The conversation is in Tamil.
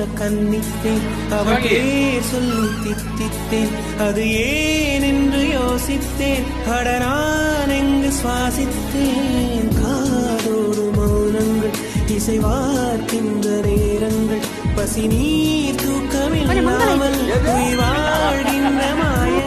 கன்னித்தேன் அவள் பேர் சொல்லி தித்தித்தேன் அது ஏன் என்று யோசித்தேன் அட நான் எங்கு சுவாசித்தேன் காதோடு மௌனங்கள் இசைவார்க்கின்ற நேரங்கள் பசி நீர் தூக்கமில்லாமல் வாழ்கின்ற மாய